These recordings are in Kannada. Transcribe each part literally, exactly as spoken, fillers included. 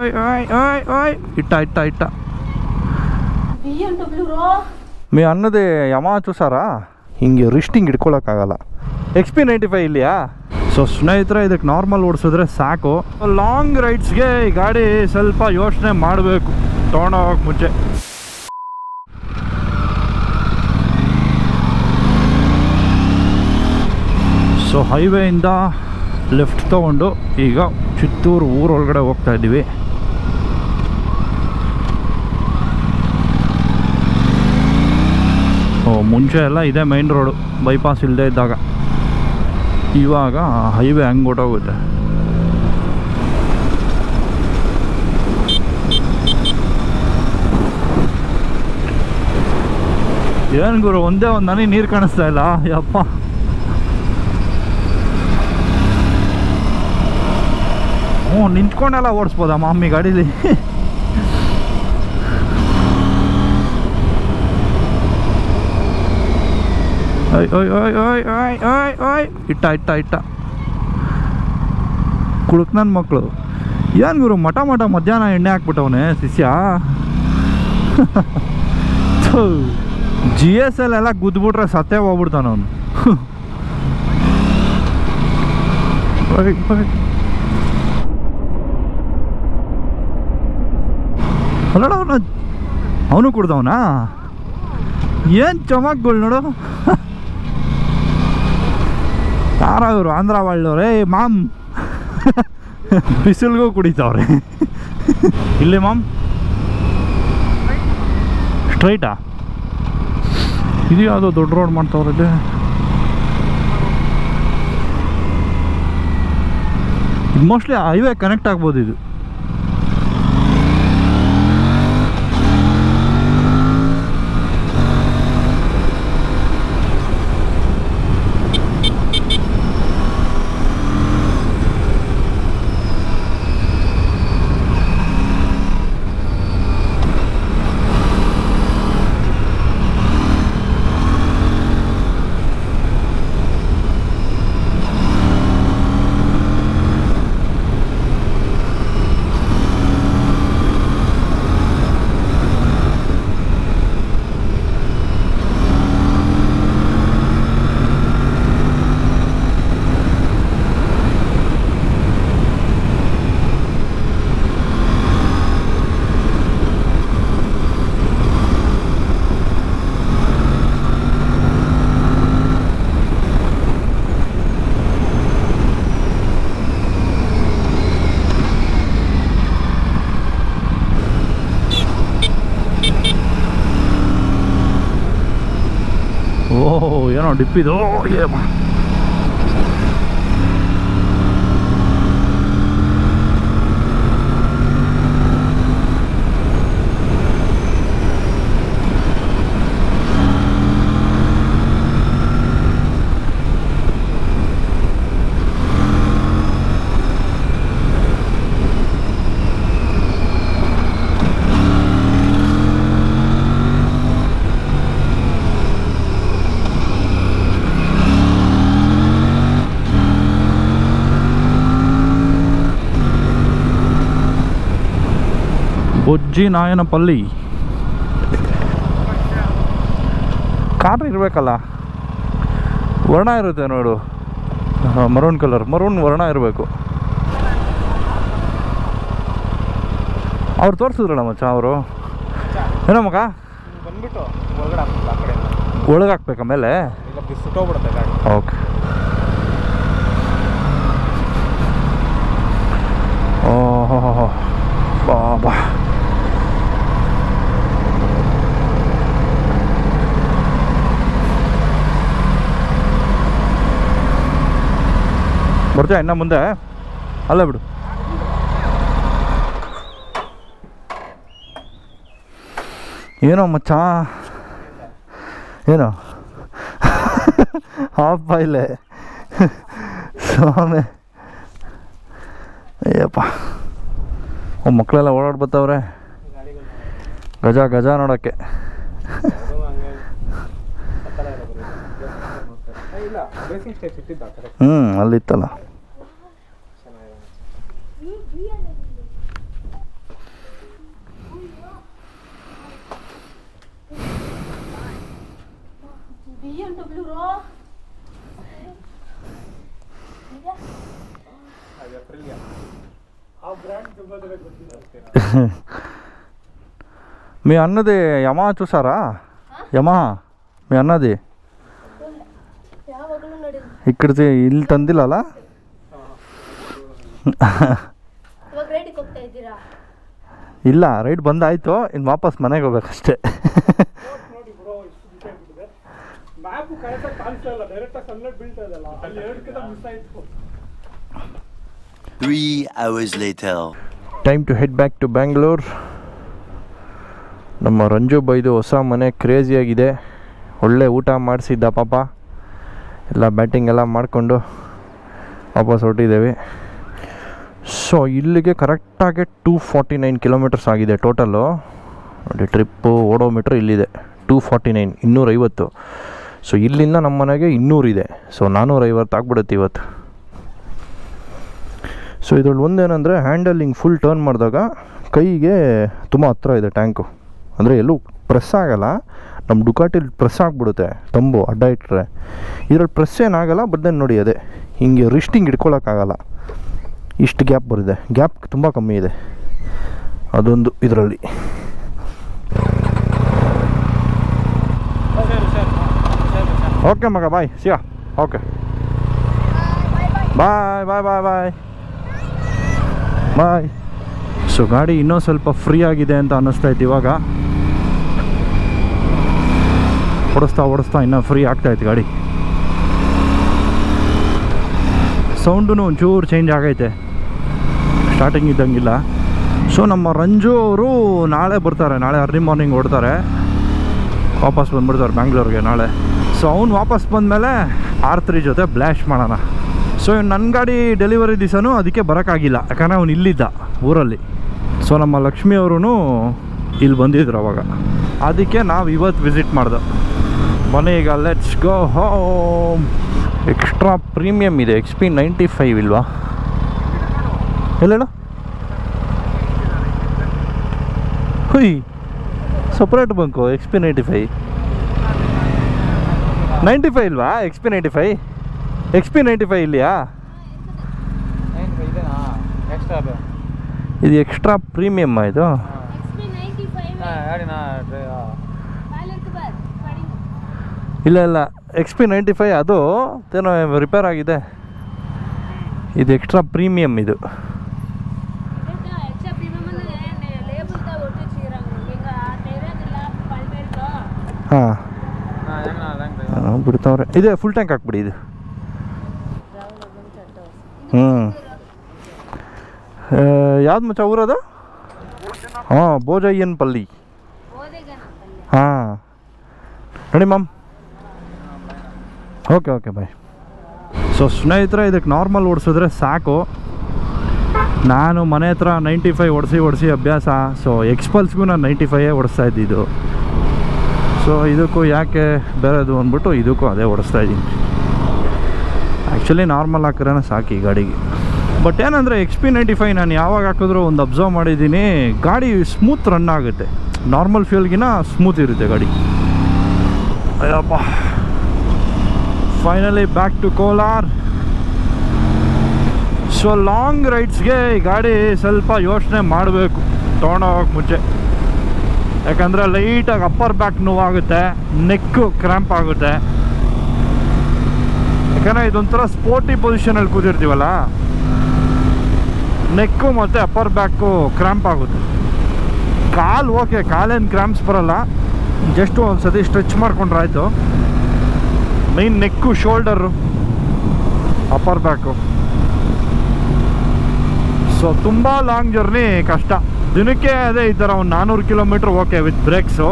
ఇట్ట ఇట్ట ఇట్ట మీ అన్నది యమా చూసాರಾ ಹಿಂಗೆ ರಿಸ್ಟ್ ಹಿಂಗೆ ಹಿಡ್ಕೊಳಕ್ಕಾಗಲ್ಲ ಎಕ್ಸ್ ಪಿ ನೈಂಟಿ ಫೈವ್ ಇಲ್ಲಿಯಾ ಸೊ ಸ್ನೇಹಿತರೆ ಇದಕ್ಕೆ ನಾರ್ಮಲ್ ಓಡಿಸಿದ್ರೆ ಸಾಕು ಲಾಂಗ್ ರೈಡ್ಸ್ಗೆ ಈ ಗಾಡಿ ಸ್ವಲ್ಪ ಯೋಚನೆ ಮಾಡಬೇಕು ತೊಗೊಂಡೋಗಕ್ಕೆ ಮುಂಚೆ ಸೊ ಹೈವೇಯಿಂದ ಲೆಫ್ಟ್ ತೊಗೊಂಡು ಈಗ ಚಿತ್ತೂರು ಊರೊಳಗಡೆ ಹೋಗ್ತಾ ಇದ್ದೀವಿ ಓ ಮುಂಚೆ ಎಲ್ಲ ಇದೇ ಮೈನ್ ರೋಡು ಬೈಪಾಸ್ ಇಲ್ಲದೆ ಇದ್ದಾಗ ಇವಾಗ ಹೈವೇ ಹಂಗೆ ಹೊಟ್ಟೋಗುತ್ತೆ ಏನು ಗುರು ಒಂದೇ ಒಂದು ನನಗೆ ನೀರು ಕಾಣಿಸ್ತಾ ಇಲ್ಲ ಯಪ್ಪ ಹ್ಞೂ ನಿಂತ್ಕೊಂಡೆಲ್ಲ ಓಡಿಸ್ಬೋದಾ ಮಮ್ಮಿ ಗಾಡೀಲಿ ಓಯ್ ಓಯ್ ಓಯ್ ಓಯ್ ಓಯ್ ಓಯ್ ಓಯ್ ಇಟ್ಟ ಇಟ್ಟ ಇಟ್ಟ ಕುಡುಕ್ ನನ್ನ ಮಕ್ಕಳು ಏನು ಗುರು ಮಠ ಮಠ ಮಧ್ಯಾಹ್ನ ಎಣ್ಣೆ ಹಾಕ್ಬಿಟ್ಟವನೆ ಶಿಷ್ಯ ಜಿ ಎಸ್ ಎಲ್ ಎಲ್ಲ ಗುದ್ಬಿಟ್ರೆ ಸತ್ತೇ ಹೋಗ್ಬಿಡ್ತಾನ ಅವನು ಅಲ್ಲಡ ಅವನು ಅವನು ಕುಡ್ದವನಾ ಏನು ಚಮಕ್ಗಳು ನೋಡು ಯಾರ ಇವರು ಆಂಧ್ರ ಒಳ್ಳೆಯವ್ರೆ ಮಾಮ್ ಬಿಸಿಲ್ಗೂ ಕುಡಿತಾವ್ರೆ ಇಲ್ಲಿ ಮಾಮ್ ಸ್ಟ್ರೈಟಾ ಇದು ಯಾವುದೋ ದೊಡ್ಡ ರೋಡ್ ಮಾಡ್ತಾವ್ರಲ್ಲಿ ಇದು ಮೋಸ್ಟ್ಲಿ ಹೈವೇ ಕನೆಕ್ಟ್ ಆಗ್ಬೋದು ಇದು ಓಹ್ ಏನೋ ಡಿಪ್ಪಿದು ಏಮ ಬೊಜ್ಜಿ ನಾಯನಪಲ್ಲಿ ಕಾರ್ ಇರಬೇಕಲ್ಲ ವರ್ಣ ಇರುತ್ತೆ ನೋಡು ಮರೂನ್ ಕಲರ್ ಮರೂನ್ ವರ್ಣ ಇರಬೇಕು ಅವ್ರು ತೋರಿಸಿದ್ರಲ್ಲ ಮಚ್ಚ ಅವರು ಏನೋ ಮಗ ಬಂದ್ಬಿಟ್ಟು ಒಳಗೆ ಹಾಕ್ಬೇಕಾ ಮೇಲೆ ಓಕೆ ಓಹೋ ಬಾ ಬಾ ಬರ್ತೀಯ ಇನ್ನು ಮುಂದೆ ಅಲ್ಲ ಬಿಡು ಏನೋ ಮಚ್ಚ ಏನೋ ಹಾಫ್ ಬಾಯ್ಲೆ ಸ್ವಾಮಿ ಅಯ್ಯಪ್ಪ ಮಕ್ಕಳೆಲ್ಲ ಓಡಾಡ್ ಬರ್ತಾವ್ರೆ ಗಜ ಗಜ ನೋಡೋಕ್ಕೆ ಹ್ಞೂ ಅಲ್ಲಿತ್ತಲ್ಲ మీ అన్నది యమహా చూసారా? యమహా మీ అన్నది ఇక్కడ ಇಲ್ಲಿ ತಂದಿಲ್ಲಲ್ಲ? ಇಲ್ಲ, ರೈಡ್ ಬಂದಾಯಿತು, ಇನ್ನು ವಾಪಸ್ ಮನೆಗೆ ಹೋಗ್ಬೇಕಷ್ಟೇ. Three hours later. Time to head back to Bangalore. ನಮ್ಮ ರಂಜು ಬೈದು ಹೊಸ ಮನೆ ಕ್ರೇಜಿಯಾಗಿದೆ. ಒಳ್ಳೆ ಊಟ ಮಾಡಿಸಿದ್ದ ಪಾಪ. ಎಲ್ಲ ಬ್ಯಾಟಿಂಗ್ ಎಲ್ಲ ಮಾಡಿಕೊಂಡು ವಾಪಸ್ ಹೊರಟಿದ್ದೇವೆ. ಸೊ ಇಲ್ಲಿಗೆ ಕರೆಕ್ಟಾಗಿ ಟೂ ಫಾರ್ಟಿ ನೈನ್ ಕಿಲೋಮೀಟರ್ಸ್ ಆಗಿದೆ ಟೋಟಲು. ನೋಡಿ, ಟ್ರಿಪ್ಪು ಓಡೋಮೀಟ್ರ್ ಇಲ್ಲಿದೆ ಟೂ ಫಾರ್ಟಿ ನೈನ್ ಇನ್ನೂರೈವತ್ತು. ಸೊ ಇಲ್ಲಿಂದ ನಮ್ಮ ಮನೆಗೆ ಇನ್ನೂರಿದೆ. ಸೊ ನಾನ್ನೂರೈವತ್ತು ಆಗ್ಬಿಡುತ್ತೆ ಇವತ್ತು. ಸೊ ಇದ್ರಲ್ಲಿ ಒಂದೇನೆಂದರೆ ಹ್ಯಾಂಡಲಿಂಗ್ ಫುಲ್ ಟರ್ನ್ ಮಾಡಿದಾಗ ಕೈಗೆ ತುಂಬ ಹತ್ರ ಇದೆ ಟ್ಯಾಂಕು. ಅಂದರೆ ಎಲ್ಲೂ ಪ್ರೆಸ್ ಆಗೋಲ್ಲ. ನಮ್ಮ ಡುಕಾಟಿಲಿ ಪ್ರೆಸ್ ಆಗಿಬಿಡುತ್ತೆ ತಂಬು ಅಡ್ಡ ಇಟ್ಟರೆ. ಇದರಲ್ಲಿ ಪ್ರೆಸ್ ಏನಾಗಲ್ಲ. ಬಟ್ ದೆನ್ ನೋಡಿ, ಅದೇ ಹಿಂಗೆ ರಿಸ್ಟಿಂಗ್ ಇಟ್ಕೊಳ್ಳೋಕ್ಕಾಗಲ್ಲ. ಇಷ್ಟು ಗ್ಯಾಪ್ ಬರುತ್ತೆ. ಗ್ಯಾಪ್ ತುಂಬ ಕಮ್ಮಿ ಇದೆ ಅದೊಂದು ಇದರಲ್ಲಿ. ಓಕೆ ಮಗ, ಬಾಯ್, ಸಿಯಾ. ಓಕೆ, ಬಾಯ್ ಬಾಯ್ ಬಾಯ್ ಬಾಯ್ ಬಾಯ್. ಸೊ ಗಾಡಿ ಇನ್ನೂ ಸ್ವಲ್ಪ ಫ್ರೀ ಆಗಿದೆ ಅಂತ ಅನ್ನಿಸ್ತೈತೆ ಇವಾಗ. ಓಡಿಸ್ತಾ ಓಡಿಸ್ತಾ ಇನ್ನೂ ಫ್ರೀ ಆಗ್ತಾಯಿತ್ತು ಗಾಡಿ. ಸೌಂಡೂ ಒಂಚೂರು ಚೇಂಜ್ ಆಗೈತೆ, ಸ್ಟಾರ್ಟಿಂಗ್ ಇದ್ದಂಗಿಲ್ಲ. ಸೊ ನಮ್ಮ ರಂಜು ಅವರು ನಾಳೆ ಬರ್ತಾರೆ. ನಾಳೆ ಅರ್ಲಿ ಮಾರ್ನಿಂಗ್ ಹೊಡ್ತಾರೆ, ವಾಪಸ್ ಬಂದುಬಿಡ್ತಾರೆ ಬ್ಯಾಂಗ್ಳೂರಿಗೆ ನಾಳೆ. ಸೊ ಅವ್ನು ವಾಪಸ್ ಬಂದಮೇಲೆ ಆರ್ ತ್ರೀ ಜೊತೆ ಬ್ಲ್ಯಾಶ್ ಮಾಡೋಣ. ಸೊ ನನ್ನ ಗಾಡಿ ಡೆಲಿವರಿ ದಿವಸನೂ ಅದಕ್ಕೆ ಬರೋಕ್ಕಾಗಿಲ್ಲ, ಯಾಕಂದರೆ ಅವ್ನು ಇಲ್ಲಿದ್ದ ಊರಲ್ಲಿ. ಸೊ ನಮ್ಮ ಲಕ್ಷ್ಮಿ ಅವರು ಇಲ್ಲಿ ಬಂದಿದ್ರು ಅವಾಗ. ಅದಕ್ಕೆ ನಾವು ಇವತ್ತು ವಿಸಿಟ್ ಮಾಡ್ದೆ. ಬನ್ನಿ ಈಗ let's go home. Extra premium ಇದೆ. ಎಕ್ಸ್ ಪಿ ನೈಂಟಿ ಫೈವ್ ಇಲ್ವಾ? ಎಲ್ಲೇಳ ಹುಯ್ separate bunk. X P ninety five ninety five ಇಲ್ವಾ? X P ninety five X P ninety five ಇಲ್ಲಿಯಾ? ಇದು ಎಕ್ಸ್ಟ್ರಾ ಪ್ರೀಮಿಯಮ್ ಇದು. ಇಲ್ಲ ಇಲ್ಲ, ಎಕ್ಸ್ ಪಿ ನೈಂಟಿ ಫೈವ್ ಅದು ಏನೋ ರಿಪೇರ್ ಆಗಿದೆ. ಇದು ಎಕ್ಸ್ಟ್ರಾ ಪ್ರೀಮಿಯಮ್ ಇದು. ಹಾಂ ಬಿಡ್ತಾವ್ರೆ. ಇದೆ ಫುಲ್ ಟ್ಯಾಂಕ್ ಹಾಕ್ಬಿಡಿ ಇದು. ಹ್ಞೂ ಯಾವ್ದು ಮಚ್ಚ ಊರದು? ಹಾಂ, ಬೋಜಯ್ಯನ್ ಪಲ್ಲಿ. ಹಾಂ ನೋಡಿ ma'am. Okay okay bye. So ಸ್ನೇಹಿತರೆ, ಇದಕ್ಕೆ ನಾರ್ಮಲ್ ಓಡಿಸಿದ್ರೆ ಸಾಕು. ನಾನು ಮನೆ ಹತ್ರ ನೈಂಟಿ ಫೈವ್ ಓಡಿಸಿ ಓಡಿಸಿ ಅಭ್ಯಾಸ. ಸೊ ಎಕ್ಸ್ಪಲ್ಸ್ಗೂ ನಾನು ನೈಂಟಿ ಫೈವೇ ಓಡಿಸ್ತಾ ಇದ್ದಿದ್ದು. ಸೊ ಇದಕ್ಕೂ ಯಾಕೆ ಬೇರೆದು ಅಂದ್ಬಿಟ್ಟು ಇದಕ್ಕೂ ಅದೇ ಓಡಿಸ್ತಾ ಇದ್ದೀನಿ. ಆ್ಯಕ್ಚುಲಿ ನಾರ್ಮಲ್ ಹಾಕಿದ್ರೆ ಸಾಕು ಈ ಗಾಡಿಗೆ. ಬಟ್ ಏನಂದರೆ ಎಕ್ಸ್ ಪಿ ನೈಂಟಿ ಫೈವ್ ನಾನು ಯಾವಾಗ ಹಾಕಿದ್ರೂ ಒಂದು ಅಬ್ಸರ್ವ್ ಮಾಡಿದ್ದೀನಿ, ಗಾಡಿ ಸ್ಮೂತ್ ರನ್ ಆಗುತ್ತೆ. ನಾರ್ಮಲ್ ಫ್ಯೂಲ್ಗಿನ ಸ್ಮೂತ್ ಇರುತ್ತೆ ಗಾಡಿ. Ayyappa, finally back to Kolar. So long ರೈಡ್ಸ್ಗೆ ಈ ಗಾಡಿ ಸ್ವಲ್ಪ ಯೋಚನೆ ಮಾಡಬೇಕು ತೊಗೊಂಡೋಗಕ್ಕೆ ಮುಂಚೆ. ಯಾಕಂದರೆ ಲೈಟಾಗಿ ಅಪ್ಪರ್ ಬ್ಯಾಕ್ ನೋವಾಗುತ್ತೆ, ನೆಕ್ಕು ಕ್ರ್ಯಾಂಪ್ ಆಗುತ್ತೆ. ಯಾಕಂದರೆ ಇದೊಂಥರ ಸ್ಪೋರ್ಟಿ ಪೊಸಿಷನಲ್ಲಿ ಕೂತಿರ್ತೀವಲ್ಲ, ನೆಕ್ಕು ಮತ್ತು ಅಪ್ಪರ್ ಬ್ಯಾಕು ಕ್ರ್ಯಾಂಪ್ ಆಗುತ್ತೆ. ಕಾಲು ಓಕೆ, ಕಾಲೇನು ಕ್ರ್ಯಾಂಪ್ಸ್ ಬರೋಲ್ಲ, ಜಸ್ಟ್ ಒಂದು ಸತಿ ಸ್ಟ್ರೆಚ್ ಮಾಡ್ಕೊಂಡ್ರೆ ಆಯಿತು. Main neck, shoulder, upper back. So ತುಂಬ ಲಾಂಗ್ ಜರ್ನಿ ಕಷ್ಟ. ದಿನಕ್ಕೆ ಅದೇ ಈ ಥರ ಒಂದು ನಾನ್ನೂರು ಕಿಲೋಮೀಟ್ರ್ ಓಕೆ ವಿತ್ ಬ್ರೇಕ್ಸು.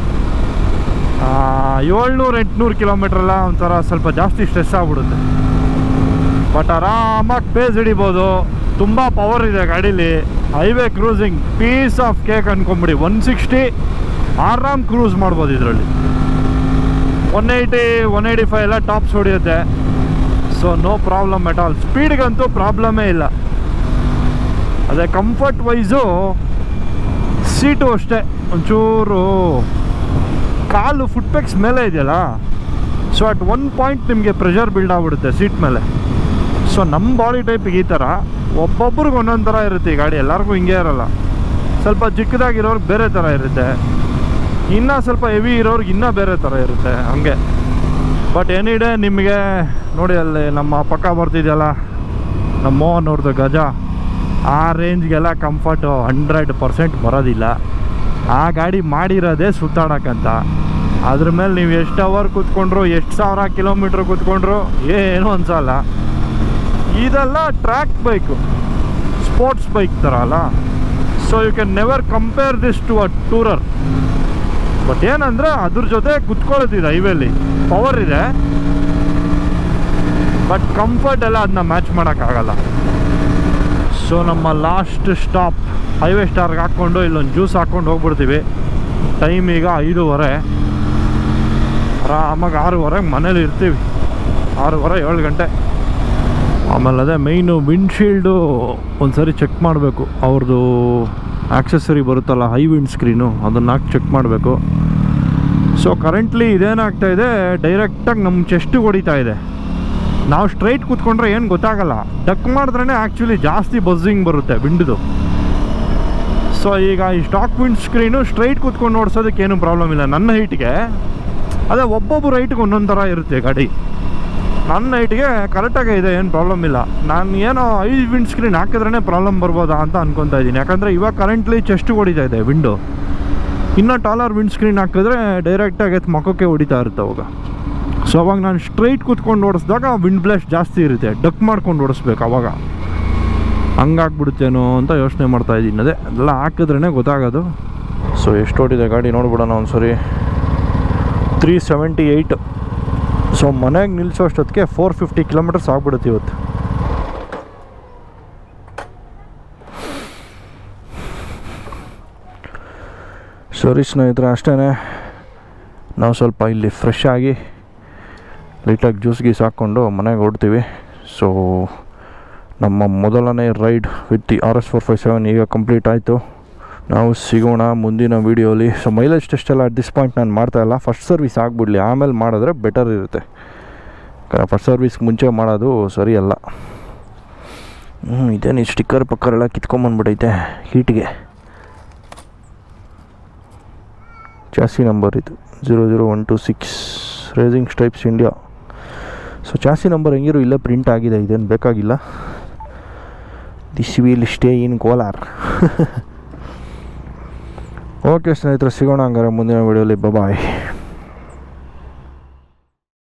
ಏಳ್ನೂರು ಎಂಟುನೂರು ಕಿಲೋಮೀಟ್ರೆಲ್ಲ ಒಂಥರ ಸ್ವಲ್ಪ ಜಾಸ್ತಿ ಸ್ಟ್ರೆಸ್ ಆಗ್ಬಿಡುತ್ತೆ. ಬಟ್ ಆರಾಮಾಗಿ ಪೇಸ್ ಹಿಡಿಬೋದು. ತುಂಬ ಪವರ್ ಇದೆ ಗಾಡೀಲಿ. Highway cruising piece of cake ಅನ್ಕೊಂಬಿಡಿ. ಒನ್ ಸಿಕ್ಸ್ಟಿ ಆರಾಮ್ ಕ್ರೂಸ್ ಮಾಡ್ಬೋದು ಇದರಲ್ಲಿ. One eighty one eighty five ಎಲ್ಲ ಟಾಪ್ಸ್ ಹೊಡಿಯುತ್ತೆ. So no problem at all. ಸ್ಪೀಡ್ಗಂತೂ ಪ್ರಾಬ್ಲಮೇ ಇಲ್ಲ. ಅದೇ ಕಂಫರ್ಟ್ ವೈಸು ಸೀಟು ಅಷ್ಟೇ ಒಂಚೂರು ಕಾಲು ಫುಟ್ಪೆಕ್ಸ್ ಮೇಲೆ ಇದೆಯಲ್ಲ, ಸೊ ಅಟ್ ಒನ್ ಪಾಯಿಂಟ್ ನಿಮಗೆ ಪ್ರೆಷರ್ ಬಿಲ್ಡ್ ಆಗಿಬಿಡುತ್ತೆ ಸೀಟ್ ಮೇಲೆ. ಸೊ ನಮ್ಮ ಬಾಡಿ ಟೈಪಿಗೆ ಈ ಥರ ಒಬ್ಬೊಬ್ರಿಗೆ ಒಂದೊಂದು ಥರ ಇರುತ್ತೆ ಈ ಗಾಡಿ, ಎಲ್ಲರಿಗೂ ಹಿಂಗೆ ಇರೋಲ್ಲ. ಸ್ವಲ್ಪ ಚಿಕ್ಕದಾಗಿರೋರ್ಗೆ ಬೇರೆ ಥರ ಇರುತ್ತೆ, ಇನ್ನೂ ಸ್ವಲ್ಪ ಹೆವಿ ಇರೋರ್ಗೆ ಇನ್ನೂ ಬೇರೆ ಥರ ಇರುತ್ತೆ ಹಂಗೆ. ಬಟ್ ಎನಿ ಡೇ ನಿಮಗೆ ನೋಡಿ ಅಲ್ಲಿ ನಮ್ಮ ಪಕ್ಕ ಬರ್ತಿದೆಯಲ್ಲ ನಮ್ಮ ಮೋಹನ್ ಅವ್ರದ್ದು ಗಜ, ಆ ರೇಂಜ್ಗೆಲ್ಲ ಕಂಫರ್ಟು ಹಂಡ್ರೆಡ್ ಪರ್ಸೆಂಟ್ ಬರೋದಿಲ್ಲ. ಆ ಗಾಡಿ ಮಾಡಿರೋದೇ ಸುತ್ತಾಡೋಕ್ಕಂತ. ಅದ್ರ ಮೇಲೆ ನೀವು ಎಷ್ಟು ಅವರ್ ಕೂತ್ಕೊಂಡ್ರು, ಎಷ್ಟು ಸಾವಿರ ಕಿಲೋಮೀಟ್ರ್ ಕೂತ್ಕೊಂಡ್ರು ಏನೂ ಅನ್ಸಲ್ಲ. ಇದೆಲ್ಲ ಟ್ರ್ಯಾಕ್ ಬೈಕು, ಸ್ಪೋರ್ಟ್ಸ್ ಬೈಕ್ ಥರ ಅಲ್ಲ. So you can never compare this to a tourer. But ಏನಂದರೆ ಅದ್ರ ಜೊತೆ ಕುತ್ಕೊಳ್ಳೋದಿದೆ, ಹೈವೇಲಿ ಪವರ್ ಇದೆ, ಬಟ್ ಕಂಫರ್ಟ್ ಎಲ್ಲ ಅದನ್ನ ಮ್ಯಾಚ್ ಮಾಡೋಕ್ಕಾಗಲ್ಲ. ಸೊ ನಮ್ಮ ಲಾಸ್ಟ್ ಸ್ಟಾಪ್ ಹೈವೇ ಸ್ಟಾರ್ಗೆ ಹಾಕ್ಕೊಂಡು ಇಲ್ಲೊಂದು ಜ್ಯೂಸ್ ಹಾಕ್ಕೊಂಡು ಹೋಗ್ಬಿಡ್ತೀವಿ. ಟೈಮ್ ಈಗ ಐದೂವರೆ, ಆರಾಮಾಗಿ ಆರೂವರೆಗೆ ಮನೇಲಿ ಇರ್ತೀವಿ, ಆರೂವರೆ ಏಳು ಗಂಟೆ. ಆಮೇಲೆ ಅದೇ ಮೇಯ್ನು ವಿಂಡ್ಶೀಲ್ಡು ಒಂದು ಸರಿ ಚೆಕ್ ಮಾಡಬೇಕು. ಅವ್ರದ್ದು ಆಕ್ಸೆಸರಿ ಬರುತ್ತಲ್ಲ ಹೈ ವಿಂಡ್ ಸ್ಕ್ರೀನು, ಅದನ್ನು ಹಾಕಿ ಚೆಕ್ ಮಾಡಬೇಕು. ಸೊ ಕರೆಂಟ್ಲಿ ಇದೇನಾಗ್ತಾಯಿದೆ, ಡೈರೆಕ್ಟಾಗಿ ನಮ್ಮ ಚೆಸ್ಟಿಗೆ ಹೊಡಿತಾ ಇದೆ. ನಾವು ಸ್ಟ್ರೈಟ್ ಕೂತ್ಕೊಂಡ್ರೆ ಏನು ಗೊತ್ತಾಗಲ್ಲ, ಡಕ್ ಮಾಡಿದ್ರೇ ಆ್ಯಕ್ಚುಲಿ ಜಾಸ್ತಿ ಬಸ್ಸಿಂಗ್ ಬರುತ್ತೆ ವಿಂಡ್ದು. ಸೊ ಈಗ ಈ ಸ್ಟಾಕ್ ವಿಂಡ್ ಸ್ಕ್ರೀನು ಸ್ಟ್ರೈಟ್ ಕೂತ್ಕೊಂಡು ನೋಡ್ಸೋದಕ್ಕೆ ಏನು ಪ್ರಾಬ್ಲಮ್ ಇಲ್ಲ ನನ್ನ ಹೈಟ್ಗೆ. ಅದೇ ಒಬ್ಬೊಬ್ಬರು ಹೈಟ್ಗೆ ಒಂದೊಂದು ಥರ ಇರುತ್ತೆ ಗಾಡಿ. ನನ್ನ ಹೈಟ್ಗೆ ಕರೆಕ್ಟಾಗೇ ಇದೆ, ಏನು ಪ್ರಾಬ್ಲಮ್ ಇಲ್ಲ. ನಾನು ಏನೋ ಐದು ವಿಂಡ್ ಸ್ಕ್ರೀನ್ ಹಾಕಿದ್ರೇ ಪ್ರಾಬ್ಲಮ್ ಬರ್ಬೋದಾ ಅಂತ ಅನ್ಕೊತಾ ಇದ್ದೀನಿ. ಯಾಕಂದರೆ ಇವಾಗ ಕರೆಂಟ್ಲಿ ಚೆಸ್ಟಿಗೆ ಹೊಡಿತಾ ಇದೆ ವಿಂಡೋ. ಇನ್ನೂ ಟಾಲರ್ ವಿಂಡ್ ಸ್ಕ್ರೀನ್ ಹಾಕಿದ್ರೆ ಡೈರೆಕ್ಟಾಗಿ ಎತ್ತು ಮಖಕ್ಕೆ ಹೊಡಿತಾ ಇರುತ್ತೆ ಅವಾಗ. ಸೊ ಅವಾಗ ನಾನು ಸ್ಟ್ರೈಟ್ ಕೂತ್ಕೊಂಡು ಓಡಿಸಿದಾಗ ವಿಂಡ್ ಬ್ಲಾಸ್ಟ್ ಜಾಸ್ತಿ ಇರುತ್ತೆ, ಡಕ್ ಮಾಡ್ಕೊಂಡು ಓಡಿಸ್ಬೇಕು. ಅವಾಗ ಹಂಗಾಗ್ಬಿಡುತ್ತೇನೋ ಅಂತ ಯೋಚನೆ ಮಾಡ್ತಾಯಿದ್ದೀನಿ. ಅದೇ ಅದೆಲ್ಲ ಹಾಕಿದ್ರೇ ಗೊತ್ತಾಗೋದು. ಸೊ ಎಷ್ಟು ಓಡಿದೆ ಗಾಡಿ ನೋಡ್ಬಿಡೋಣ ಒಂದು ಸರಿ. Three seventy eight. ಸೊ ಮನೆಗೆ ನಿಲ್ಲಿಸೋ ಅಷ್ಟೊತ್ತಿಗೆ ಫೋರ್ ಫಿಫ್ಟಿ ಕಿಲೋಮೀಟರ್ಸ್ ಆಗ್ಬಿಡುತ್ತೆ ಇವತ್ತು. ಸರಿ ಸ್ನೇಹಿತರೆ, ಅಷ್ಟೇ. ನಾವು ಸ್ವಲ್ಪ ಇಲ್ಲಿ ಫ್ರೆಶ್ ಆಗಿ ಲೈಟಾಗಿ ಜ್ಯೂಸ್ ಗೀಸ್ ಹಾಕ್ಕೊಂಡು ಮನೆಗೆ ಹೊರಡ್ತೀವಿ. ಸೊ ನಮ್ಮ ಮೊದಲನೇ ride with the R S four five seven ಈಗ ಕಂಪ್ಲೀಟ್ ಆಯಿತು. ನಾವು ಸಿಗೋಣ ಮುಂದಿನ ವೀಡಿಯೋಲಿ. ಸೊ ಮೈಲೇಜ್ ಟೆಸ್ಟ್ ಎಲ್ಲ ಅಟ್ ದಿಸ್ ಪಾಯಿಂಟ್ ನಾನು ಮಾಡ್ತಾಯಿಲ್ಲ. ಫಸ್ಟ್ ಸರ್ವಿಸ್ ಆಗಿಬಿಡ್ಲಿ, ಆಮೇಲೆ ಮಾಡಿದ್ರೆ ಬೆಟರ್ ಇರುತ್ತೆ. ಫಸ್ಟ್ ಸರ್ವಿಸ್ ಮುಂಚೆ ಮಾಡೋದು ಸರಿಯಲ್ಲ. ಹ್ಞೂ ಇದೇನು ಸ್ಟಿಕ್ಕರ್ ಪಕ್ಕರ್ ಎಲ್ಲ ಕಿತ್ಕೊಂಬಂದ್ಬಿಟ್ಟೈತೆ ಹೀಟಿಗೆ. ಚಾಸಿ ನಂಬರ್ ಇದು zero zero one two six racing stripes India. So chassis number ಹೆಂಗಿರೋ ಇಲ್ಲೇ ಪ್ರಿಂಟ್ ಆಗಿದೆ, ಇದೇನು ಬೇಕಾಗಿಲ್ಲ. This will stay in Kolar. Okay ಸ್ನೇಹಿತರೆ, ಸಿಗೋಣ ಹಂಗಾರೆ ಮುಂದಿನ ವೀಡಿಯೋಲಿ. ಬಾಯ್.